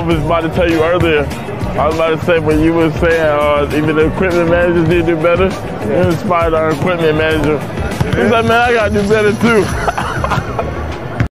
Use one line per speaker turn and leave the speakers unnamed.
I was about to tell you earlier. I was about to say when you were saying even the equipment managers need to do better. You inspired our equipment manager. He's like, man, I gotta do better too.